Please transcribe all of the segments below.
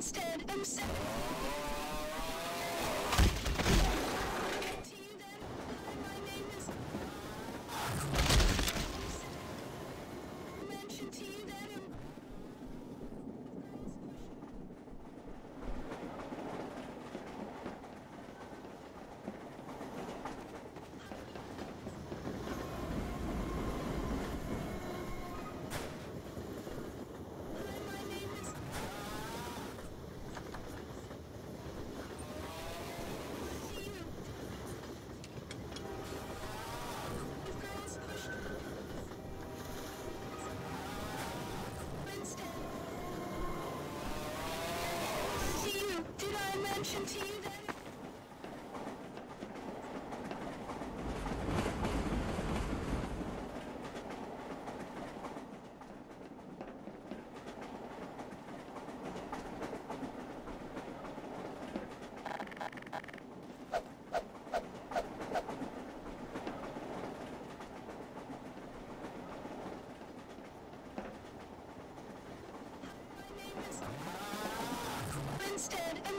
Instead, I'm saying to you that my name is. Mention to you that I'm. Mention to you that instead I'm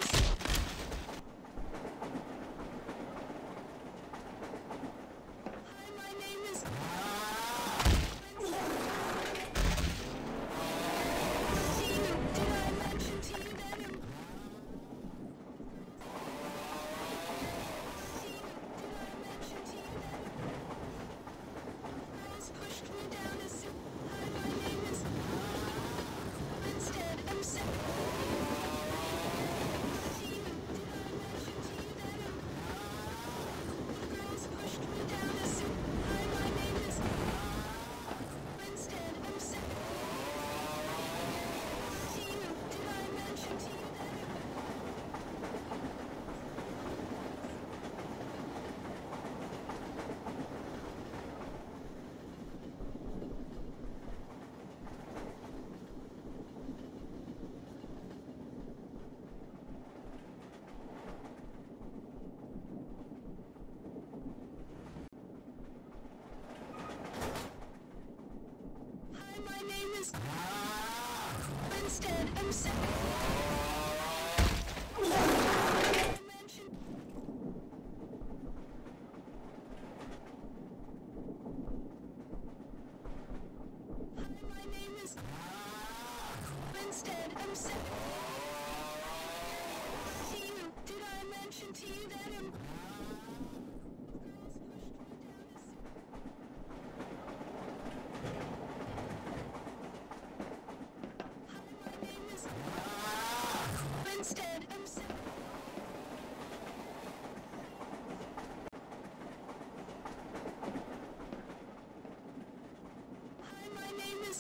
instead I'm saying my name is instead I'm saying to you, did I mention to you that I'm instead I'm saying hi, my name is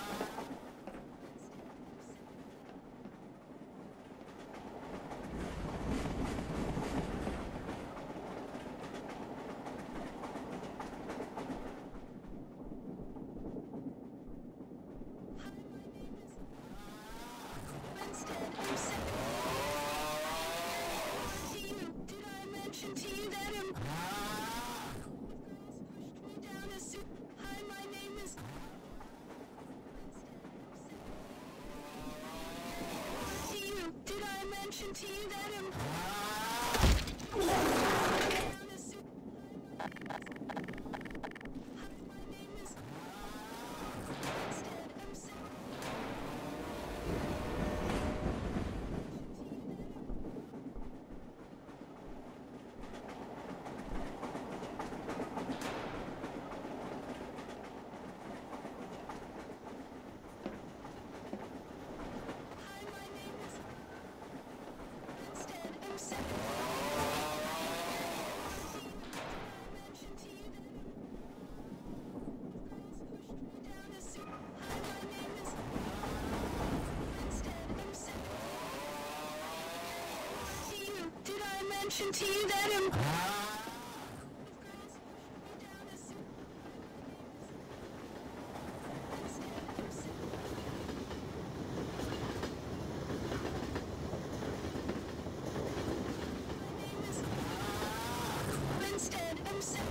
instead I'm saying to you, did I mention to you that I'm pushed me down a suit? Hi, my name is to you, did I mention to you that I'm down a suit? Hi, my name is instead I'm saying mention to you that I'm instead I'm saying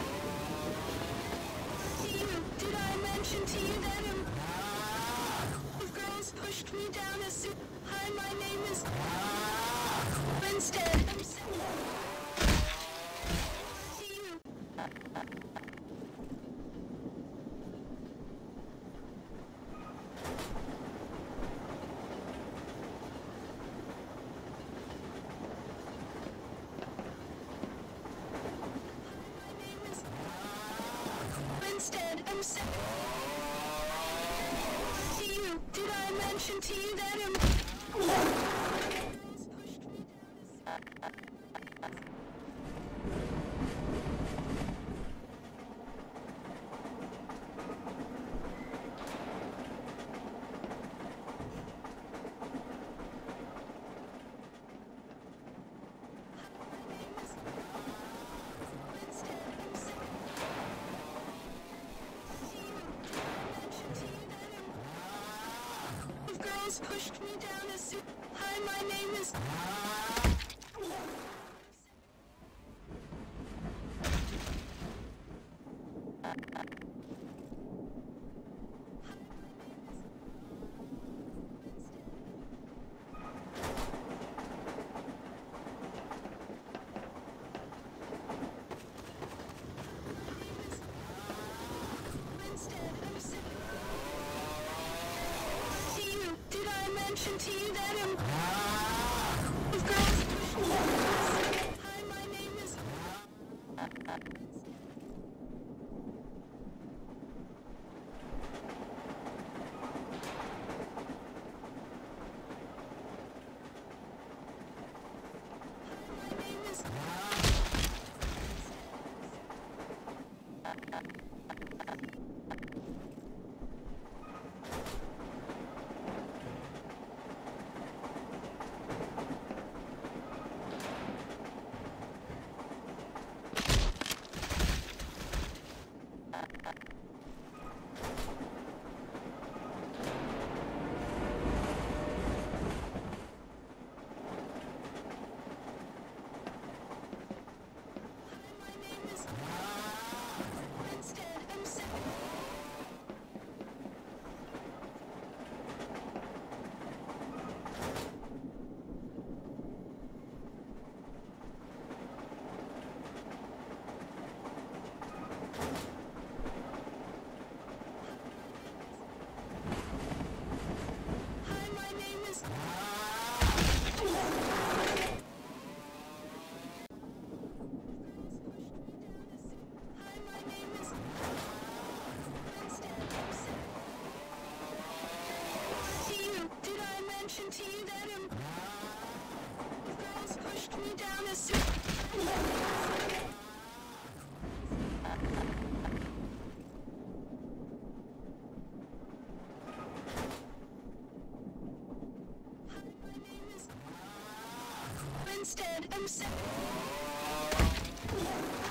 to you, did I mention to you that I'm of girls pushed me down a suit? Hi, my name is mention to you that girls pushed me down as soon. Hi, my name is. Mention to you that girls push me. Hi, my name is. To you that girls pushed me down as soon. Instead, I'm